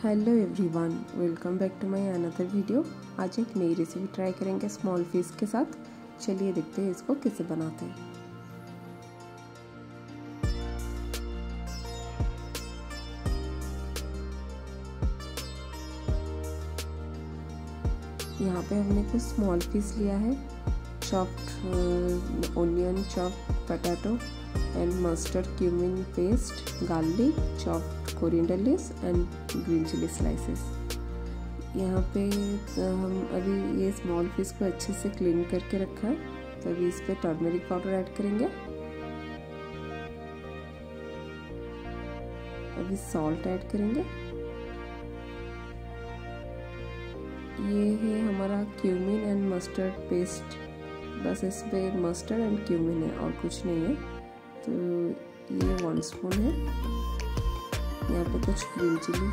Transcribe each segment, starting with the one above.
Hello everyone, welcome back to my another video. आज एक नई रेसिपी ट्राई करेंगे स्मॉल फिश के साथ। चलिए देखते हैं इसको कैसे बनाते हैं। यहाँ पे हमने कुछ स्मॉल फिश लिया है, chopped onion, chopped potato and mustard, cumin paste, garlic, chopped coriander leaves and green chilli slices. यहाँ पे हम अभी ये स्मॉल फिश को अच्छे से क्लीन करके रखा है, तो अभी इस पे टर्मरिक पाउडर ऐड करेंगे। अभी सॉल्ट ऐड करेंगे। ये है हमारा क्यूमिन एंड मस्टर्ड पेस्ट, बस इस पे मस्टर्ड एंड क्यूमिन है और कुछ नहीं है। तो ये 1 स्पून है। यहाँ पे कुछ green chilli,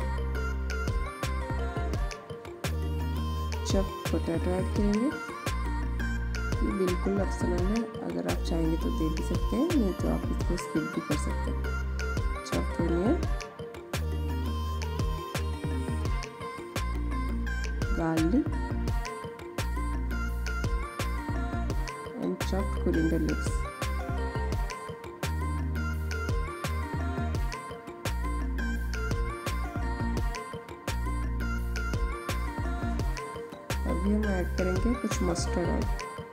chopped potato add करेंगे। ये बिल्कुल ऑप्शनल है, अगर आप चाहेंगे तो दे भी सकते हैं, नहीं तो आप इसको स्किप भी कर सकते हैं। Chopped onion, garlic and chopped coriander leaves. अभी हम ऐड करेंगे कुछ मस्टर्ड ऑयल।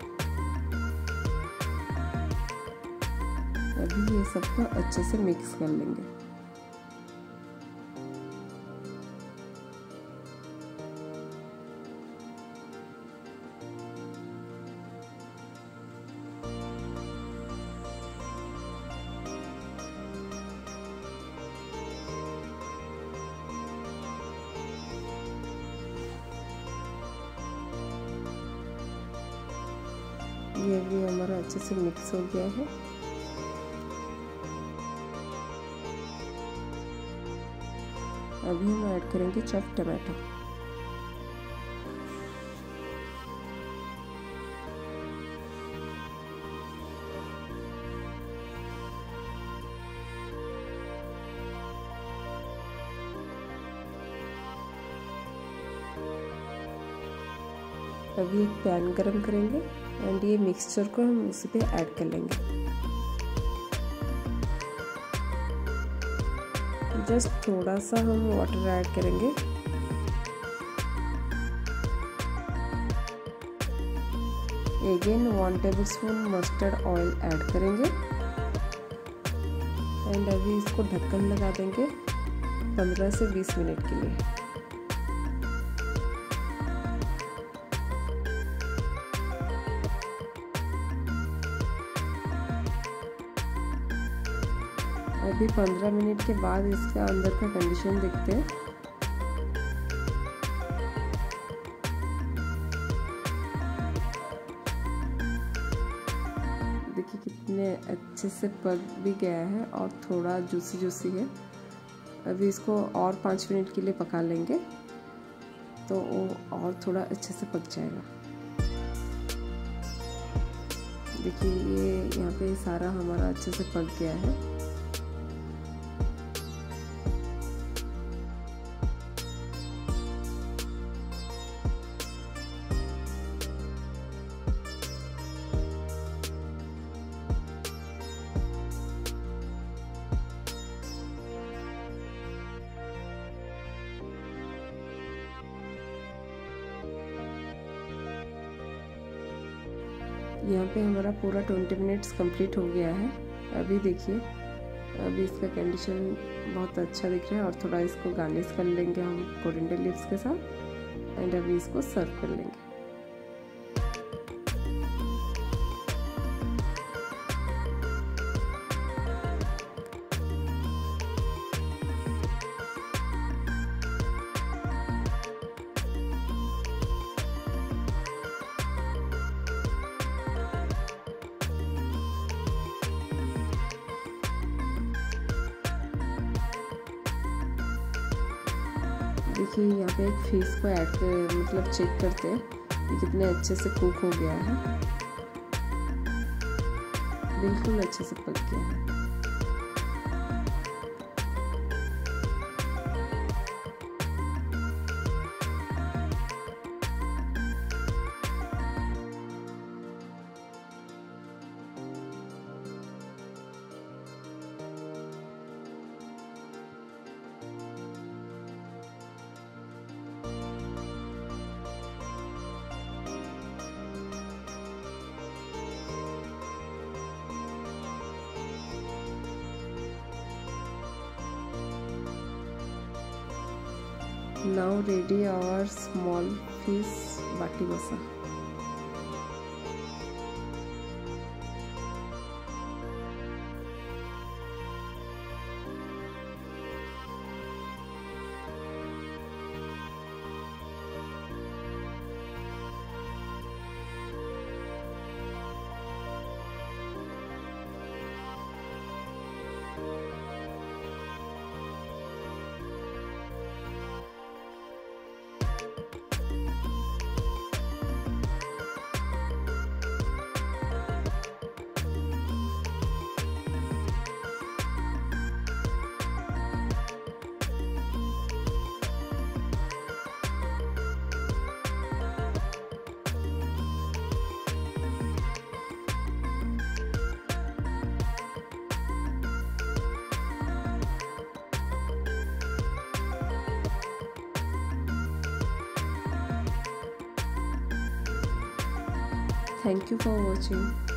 अभी ये सबको अच्छे से मिक्स कर लेंगे। ये भी हमारा अच्छे से मिक्स हो गया है। अभी हम ऐड करेंगे चॉप्ड टमाटो। अभी एक पैन गरम करेंगे एंड ये मिक्सचर को हम उसी पे ऐड कर लेंगे। जस्ट थोड़ा सा हम वाटर ऐड करेंगे। Again 1 tablespoon mustard oil add करेंगे एंड अभी इसको ढक्कन लगा देंगे 15 से 20 मिनट के लिए। अभी 15 मिनट के बाद इसका अंदर का कंडीशन देखते हैं। देखिए कितने अच्छे से पक भी गया है और थोड़ा जूसी जूसी है। अभी इसको और 5 मिनट के लिए पका लेंगे तो वो और थोड़ा अच्छे से पक जाएगा। देखिए ये यहाँ पे सारा हमारा अच्छे से पक गया है। यहाँ पे हमारा पूरा 20 मिनट्स कंप्लीट हो गया है। अभी देखिए, अभी इसका कंडीशन बहुत अच्छा दिख रहा है और थोड़ा इसको गार्निश कर लेंगे हम कोरिएंडर लीव्स के साथ एंड अभी इसको सर्व कर लेंगे। देखिए यहाँ पे एक फिश को ऐड कर मतलब चेक करते हैं कि कितने अच्छे से कुक हो गया है। बिल्कुल अच्छे से पक गया है। Now ready our small fish bati masa. Thank you for watching.